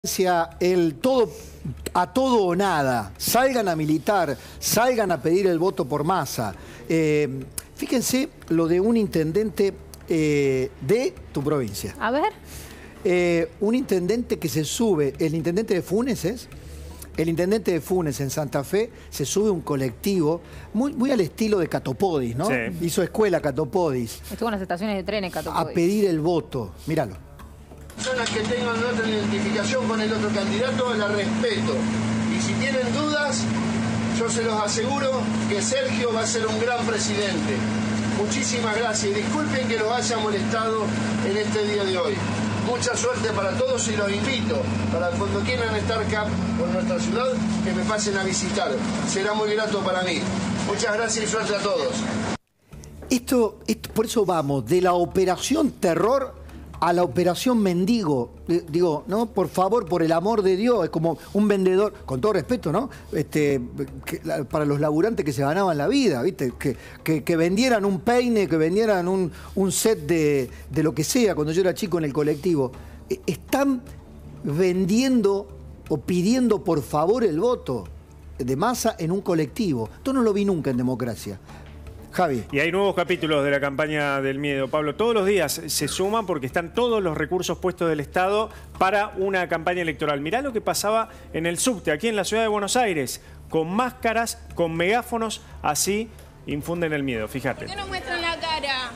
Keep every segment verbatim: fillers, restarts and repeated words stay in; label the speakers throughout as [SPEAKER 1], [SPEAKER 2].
[SPEAKER 1] El todo, a todo o nada, salgan a militar, salgan a pedir el voto por Massa. Eh, fíjense lo de un intendente eh, de tu provincia.
[SPEAKER 2] A ver.
[SPEAKER 1] Eh, un intendente que se sube, el intendente de Funes es, el intendente de Funes en Santa Fe, se sube a un colectivo muy, muy al estilo de Catopodis, ¿no?
[SPEAKER 3] Sí.
[SPEAKER 1] Hizo escuela Catopodis.
[SPEAKER 2] Estuvo en las estaciones de trenes, Catopodis.
[SPEAKER 1] A pedir el voto, míralo.
[SPEAKER 4] Personas que tengan otra identificación con el otro candidato, la respeto. Y si tienen dudas, yo se los aseguro que Sergio va a ser un gran presidente. Muchísimas gracias y disculpen que los haya molestado en este día de hoy. Mucha suerte para todos y los invito para cuando quieran estar acá por nuestra ciudad, que me pasen a visitar. Será muy grato para mí. Muchas gracias y suerte a todos.
[SPEAKER 1] Esto, esto por eso vamos, de la operación terror a la operación mendigo. Digo, no, por favor, por el amor de Dios, es como un vendedor, con todo respeto, ¿no? Este, que, la, para los laburantes que se ganaban la vida, ¿viste? Que, que, que vendieran un peine, que vendieran un, un set de, de lo que sea, cuando yo era chico en el colectivo. Están vendiendo o pidiendo por favor el voto de Massa en un colectivo. Esto no lo vi nunca en democracia. Javi.
[SPEAKER 3] Y hay nuevos capítulos de la campaña del miedo, Pablo. Todos los días se suman porque están todos los recursos puestos del Estado para una campaña electoral. Mirá lo que pasaba en el subte, aquí en la ciudad de Buenos Aires, con máscaras, con megáfonos, así infunden el miedo, fíjate.
[SPEAKER 5] ¿Por qué no muestran la cara?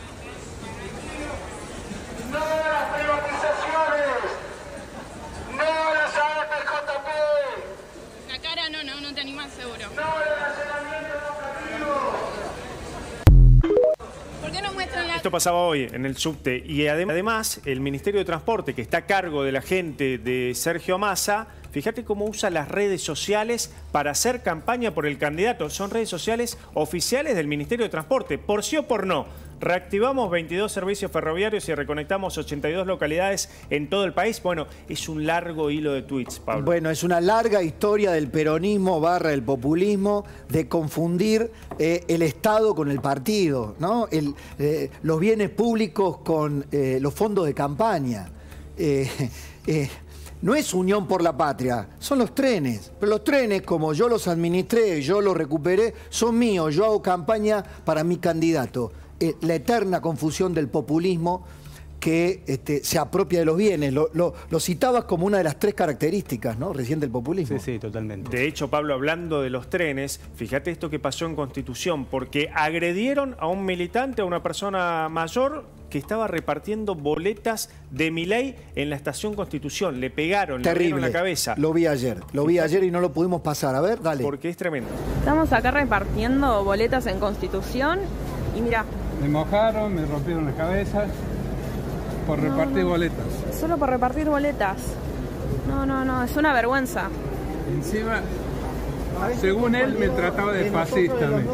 [SPEAKER 4] ¡No a las privatizaciones! ¡No a las A F J P!
[SPEAKER 5] La cara no, no, no te animás seguro.
[SPEAKER 4] ¡No al almacenamiento educativo!
[SPEAKER 5] ¿Por qué no muestran la
[SPEAKER 3] Esto pasaba hoy en el subte y además el Ministerio de Transporte, que está a cargo de la gente de Sergio Massa, fíjate cómo usa las redes sociales para hacer campaña por el candidato. Son redes sociales oficiales del Ministerio de Transporte, por sí o por no. Reactivamos veintidós servicios ferroviarios y reconectamos ochenta y dos localidades en todo el país. Bueno, es un largo hilo de tweets, Pablo.
[SPEAKER 1] Bueno, es una larga historia del peronismo barra el populismo, de confundir eh, el Estado con el partido, ¿no? El, eh, los bienes públicos con eh, los fondos de campaña. Eh, eh, no es Unión por la Patria, son los trenes. Pero los trenes, como yo los administré, yo los recuperé, son míos. Yo hago campaña para mi candidato. Eh, la eterna confusión del populismo que este, se apropia de los bienes. Lo, lo, lo citabas como una de las tres características, ¿no? Recién del populismo.
[SPEAKER 6] Sí, sí, totalmente.
[SPEAKER 3] De hecho, Pablo, hablando de los trenes, fíjate esto que pasó en Constitución, porque agredieron a un militante, a una persona mayor que estaba repartiendo boletas de Milei en la estación Constitución. Le pegaron, le abrieron la cabeza.
[SPEAKER 1] Lo vi ayer, lo vi ayer y no lo pudimos pasar. A ver, dale.
[SPEAKER 3] Porque es tremendo.
[SPEAKER 7] Estamos acá repartiendo boletas en Constitución y mirá.
[SPEAKER 8] Me mojaron, me rompieron las cabezas por
[SPEAKER 7] No,
[SPEAKER 8] repartir
[SPEAKER 7] no.
[SPEAKER 8] boletas.
[SPEAKER 7] Solo por repartir boletas. No, no, no, es una vergüenza.
[SPEAKER 8] Encima, según él, me trataba de fascista. me-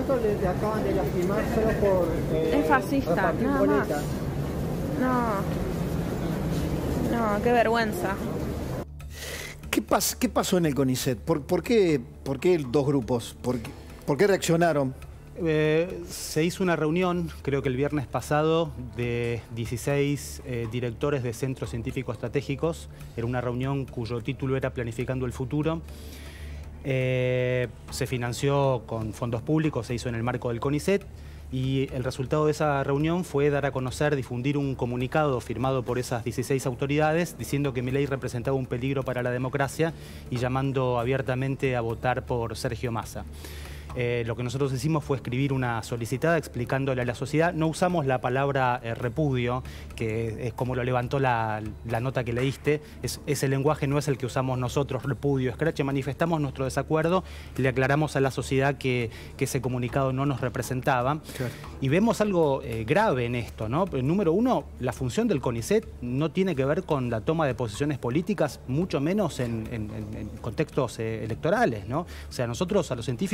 [SPEAKER 7] Es fascista, nada más. No. No, qué vergüenza.
[SPEAKER 1] ¿Qué, pas, ¿Qué pasó en el CONICET? ¿Por, por, qué, ¿Por qué dos grupos? ¿Por qué, por qué reaccionaron?
[SPEAKER 6] Eh, se hizo una reunión, creo que el viernes pasado, de dieciséis eh, directores de centros científicos estratégicos. Era una reunión cuyo título era Planificando el Futuro. Eh, se financió con fondos públicos, se hizo en el marco del CONICET. Y el resultado de esa reunión fue dar a conocer, difundir un comunicado firmado por esas dieciséis autoridades diciendo que Milei representaba un peligro para la democracia y llamando abiertamente a votar por Sergio Massa. Eh, lo que nosotros hicimos fue escribir una solicitada explicándole a la sociedad. No usamos la palabra eh, repudio, que es como lo levantó la, la nota que leíste. Es, ese lenguaje no es el que usamos nosotros, repudio, escrache. Manifestamos nuestro desacuerdo y le aclaramos a la sociedad que, que ese comunicado no nos representaba.
[SPEAKER 1] Claro.
[SPEAKER 6] Y vemos algo eh, grave en esto, ¿no? Número uno, la función del CONICET no tiene que ver con la toma de posiciones políticas, mucho menos en, en, en contextos eh, electorales, ¿no? O sea, nosotros a los científicos nos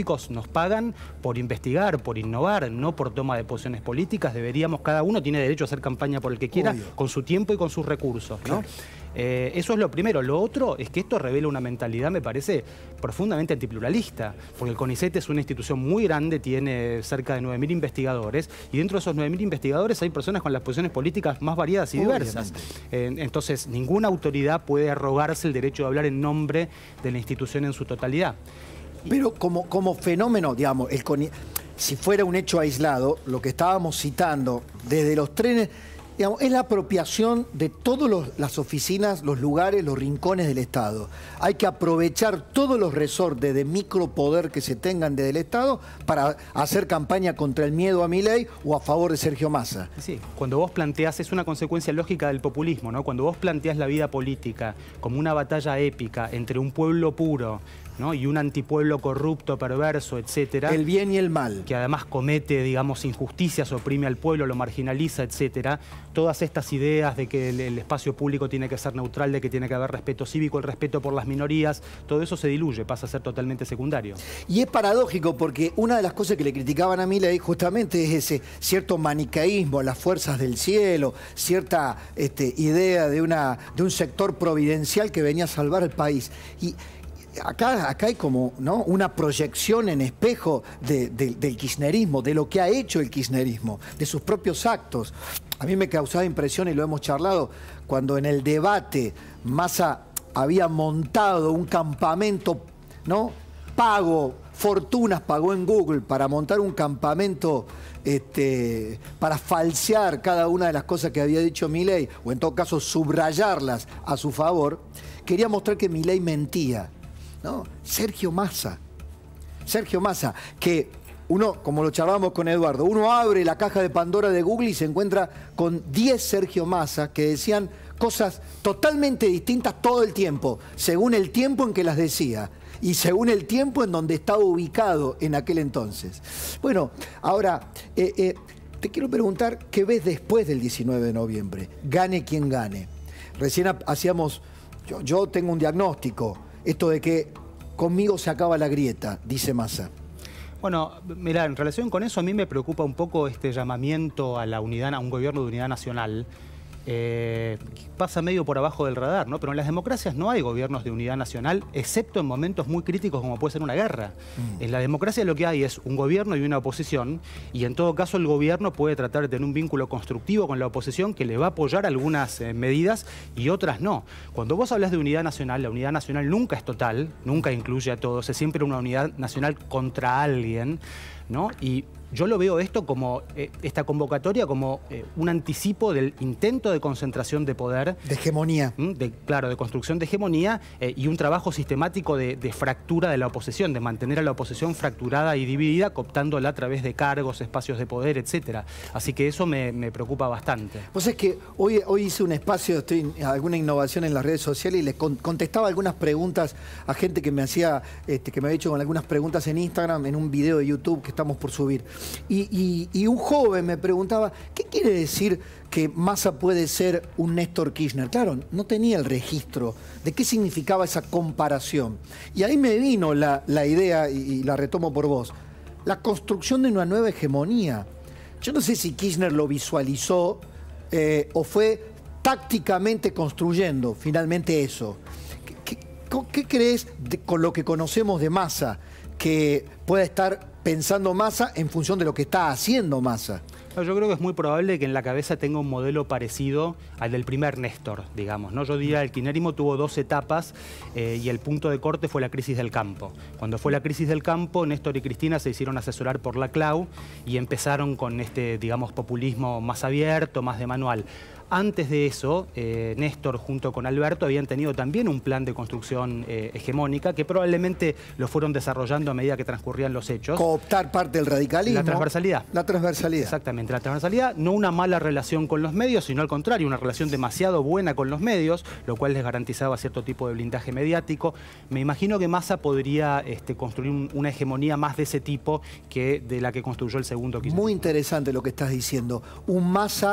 [SPEAKER 6] nos pagan por investigar, por innovar, no por toma de posiciones políticas. Deberíamos, cada uno tiene derecho a hacer campaña por el que quiera, obvio, con su tiempo y con sus recursos, ¿no? Claro. Eh, eso es lo primero. Lo otro es que esto revela una mentalidad, me parece, profundamente antipluralista, porque el CONICET es una institución muy grande, tiene cerca de nueve mil investigadores, y dentro de esos nueve mil investigadores hay personas con las posiciones políticas más variadas y diversas. Eh, entonces, ninguna autoridad puede arrogarse el derecho de hablar en nombre de la institución en su totalidad.
[SPEAKER 1] Pero como, como fenómeno, digamos, el CONICET, si fuera un hecho aislado, lo que estábamos citando, desde los trenes, digamos, es la apropiación de todas las oficinas, los lugares, los rincones del Estado. Hay que aprovechar todos los resortes de micropoder que se tengan desde el Estado para hacer campaña contra el miedo a Milei o a favor de Sergio Massa.
[SPEAKER 6] Sí, cuando vos planteás, es una consecuencia lógica del populismo, ¿no? Cuando vos planteás la vida política como una batalla épica entre un pueblo puro, ¿no? y un antipueblo corrupto, perverso, etcétera.
[SPEAKER 1] El bien y el mal.
[SPEAKER 6] Que además comete, digamos, injusticias, oprime al pueblo, lo marginaliza, etcétera. Todas estas ideas de que el, el espacio público tiene que ser neutral, de que tiene que haber respeto cívico, el respeto por las minorías, todo eso se diluye, pasa a ser totalmente secundario.
[SPEAKER 1] Y es paradójico porque una de las cosas que le criticaban a Milei justamente es ese cierto manicaísmo, las fuerzas del cielo, cierta este, idea de, una, de un sector providencial que venía a salvar al país. Y Acá, acá hay como, ¿no?, una proyección en espejo de, de, del kirchnerismo, de lo que ha hecho el kirchnerismo, de sus propios actos. A mí me causaba impresión, y lo hemos charlado, cuando en el debate Massa había montado un campamento, ¿no?, pago, fortunas pagó en Google para montar un campamento este, para falsear cada una de las cosas que había dicho Milei, o en todo caso subrayarlas a su favor. Quería mostrar que Milei mentía. ¿No? Sergio Massa, Sergio Massa, que uno, como lo charlábamos con Eduardo, uno abre la caja de Pandora de Google y se encuentra con diez Sergio Massa que decían cosas totalmente distintas todo el tiempo, según el tiempo en que las decía y según el tiempo en donde estaba ubicado en aquel entonces. Bueno, ahora, eh, eh, te quiero preguntar, ¿qué ves después del diecinueve de noviembre? Gane quien gane. Recién hacíamos, yo, yo tengo un diagnóstico, esto de que conmigo se acaba la grieta, dice Massa.
[SPEAKER 6] Bueno, mira, en relación con eso a mí me preocupa un poco este llamamiento a la unidad, a un gobierno de unidad nacional. Eh, pasa medio por abajo del radar, ¿no? Pero en las democracias no hay gobiernos de unidad nacional, excepto en momentos muy críticos como puede ser una guerra. Mm. En la democracia lo que hay es un gobierno y una oposición, y en todo caso el gobierno puede tratar de tener un vínculo constructivo con la oposición que le va a apoyar algunas eh, medidas y otras no. Cuando vos hablas de unidad nacional, la unidad nacional nunca es total, nunca incluye a todos, es siempre una unidad nacional contra alguien, ¿no? Y yo lo veo esto como, eh, esta convocatoria como eh, un anticipo del intento de concentración de poder.
[SPEAKER 1] De hegemonía.
[SPEAKER 6] De, claro, de construcción de hegemonía eh, y un trabajo sistemático de, de fractura de la oposición, de mantener a la oposición fracturada y dividida, cooptándola a través de cargos, espacios de poder, etcétera. Así que eso me, me preocupa bastante.
[SPEAKER 1] Pues es que hoy, hoy hice un espacio, estoy alguna innovación en las redes sociales y les con, contestaba algunas preguntas a gente que me hacía, este, que me había hecho con algunas preguntas en Instagram, en un video de YouTube que estamos por subir. Y, y, y un joven me preguntaba, ¿qué quiere decir que Massa puede ser un Néstor Kirchner? Claro, no tenía el registro de qué significaba esa comparación. Y ahí me vino la, la idea, y, y la retomo por vos, la construcción de una nueva hegemonía. Yo no sé si Kirchner lo visualizó eh, o fue tácticamente construyendo finalmente eso. ¿Qué, qué, qué crees de, con lo que conocemos de Massa, que pueda estar pensando Massa en función de lo que está haciendo Massa?
[SPEAKER 6] No, yo creo que es muy probable que en la cabeza tenga un modelo parecido al del primer Néstor, digamos, ¿no? Yo diría que el kirchnerismo tuvo dos etapas eh, y el punto de corte fue la crisis del campo. Cuando fue la crisis del campo, Néstor y Cristina se hicieron asesorar por la Clau y empezaron con este, digamos, populismo más abierto, más de manual. Antes de eso, eh, Néstor junto con Alberto habían tenido también un plan de construcción eh, hegemónica que probablemente lo fueron desarrollando a medida que transcurrían los hechos.
[SPEAKER 1] Cooptar parte del radicalismo.
[SPEAKER 6] La transversalidad.
[SPEAKER 1] La transversalidad.
[SPEAKER 6] Exactamente, la transversalidad, no una mala relación con los medios, sino al contrario, una relación demasiado buena con los medios, lo cual les garantizaba cierto tipo de blindaje mediático. Me imagino que Massa podría este, construir un, una hegemonía más de ese tipo que de la que construyó el segundo kirchnerismo.
[SPEAKER 1] Muy interesante lo que estás diciendo. Un Massa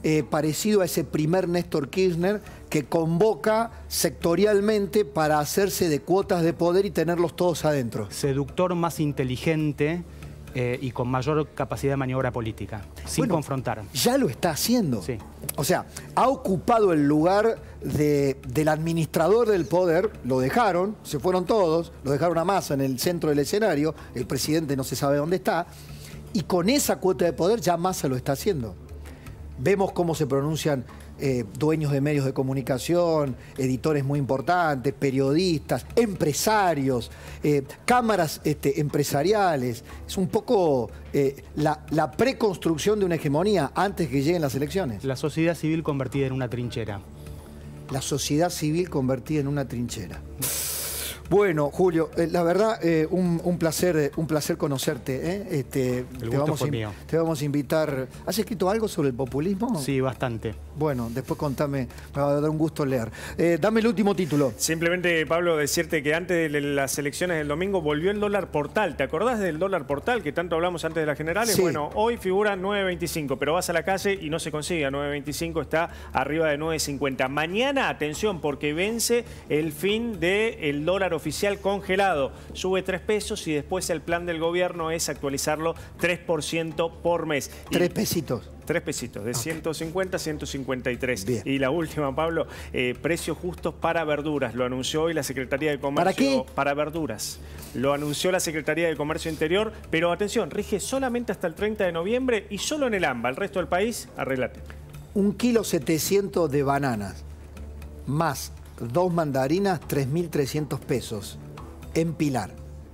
[SPEAKER 1] eh, parecido a ese primer Néstor Kirchner que convoca sectorialmente para hacerse de cuotas de poder y tenerlos todos adentro.
[SPEAKER 6] Seductor más inteligente eh, y con mayor capacidad de maniobra política, sin
[SPEAKER 1] Bueno,
[SPEAKER 6] confrontar.
[SPEAKER 1] Ya lo está haciendo.
[SPEAKER 6] Sí.
[SPEAKER 1] O sea, ha ocupado el lugar de, del administrador del poder, lo dejaron, se fueron todos, lo dejaron a Massa en el centro del escenario, el presidente no se sabe dónde está, y con esa cuota de poder ya Massa lo está haciendo. Vemos cómo se pronuncian eh, dueños de medios de comunicación, editores muy importantes, periodistas, empresarios, eh, cámaras este, empresariales. Es un poco eh, la, la preconstrucción de una hegemonía antes que lleguen las elecciones.
[SPEAKER 6] La sociedad civil convertida en una trinchera.
[SPEAKER 1] La sociedad civil convertida en una trinchera. Bueno, Julio, eh, la verdad, eh, un, un placer eh, un placer conocerte. ¿eh? Este,
[SPEAKER 6] El
[SPEAKER 1] te,
[SPEAKER 6] gusto
[SPEAKER 1] vamos
[SPEAKER 6] fue
[SPEAKER 1] a,
[SPEAKER 6] mío.
[SPEAKER 1] te vamos a invitar. ¿Has escrito algo sobre el populismo?
[SPEAKER 6] Sí, bastante.
[SPEAKER 1] Bueno, después contame, me va a dar un gusto leer. Eh, dame el último título.
[SPEAKER 3] Simplemente, Pablo, decirte que antes de las elecciones del domingo volvió el dólar portal. ¿Te acordás del dólar portal que tanto hablamos antes de las generales?
[SPEAKER 1] Sí.
[SPEAKER 3] Bueno, hoy figura nueve veinticinco, pero vas a la calle y no se consigue a nueve veinticinco, está arriba de nueve cincuenta. Mañana, atención, porque vence el fin del dólar oficial congelado. Sube tres pesos y después el plan del gobierno es actualizarlo tres por ciento por mes.
[SPEAKER 1] Tres
[SPEAKER 3] Y,
[SPEAKER 1] pesitos.
[SPEAKER 3] Tres pesitos, de ciento cincuenta a ciento cincuenta y tres.
[SPEAKER 1] Bien.
[SPEAKER 3] Y la última, Pablo, eh, precios justos para verduras. Lo anunció hoy la Secretaría de Comercio.
[SPEAKER 1] ¿Para qué?
[SPEAKER 3] Para verduras. Lo anunció la Secretaría de Comercio Interior, pero atención, rige solamente hasta el treinta de noviembre y solo en el AMBA. El resto del país, arreglate.
[SPEAKER 1] Un kilo setecientos de bananas, más dos mandarinas, tres mil trescientos pesos, en Pilar.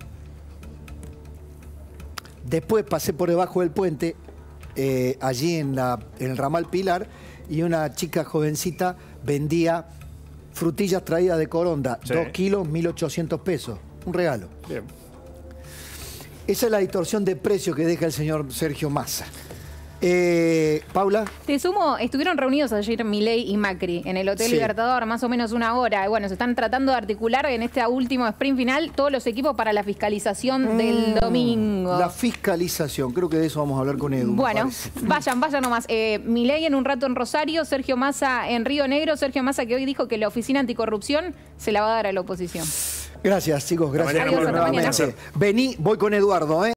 [SPEAKER 1] Después pasé por debajo del puente, eh, allí en, la, en el ramal Pilar, y una chica jovencita vendía frutillas traídas de Coronda,
[SPEAKER 3] Sí.
[SPEAKER 1] dos kilos, mil ochocientos pesos. Un regalo.
[SPEAKER 3] Bien.
[SPEAKER 1] Esa es la distorsión de precio que deja el señor Sergio Massa. Eh, Paula.
[SPEAKER 2] Te sumo, estuvieron reunidos ayer Milei y Macri en el Hotel
[SPEAKER 1] Sí.
[SPEAKER 2] Libertador, más o menos una hora. Y bueno, se están tratando de articular en este último sprint final todos los equipos para la fiscalización del domingo.
[SPEAKER 1] La fiscalización, creo que de eso vamos a hablar con Edu. me
[SPEAKER 2] Bueno,
[SPEAKER 1] parece.
[SPEAKER 2] vayan, vayan nomás. Eh, Milei en un rato en Rosario, Sergio Massa en Río Negro. Sergio Massa que hoy dijo que la Oficina Anticorrupción se la va a dar a la oposición.
[SPEAKER 1] Gracias, chicos. Gracias.
[SPEAKER 3] Hasta mañana,
[SPEAKER 2] Adiós, hasta
[SPEAKER 1] nuevamente.
[SPEAKER 2] mañana.
[SPEAKER 1] Vení, voy con Eduardo, ¿eh?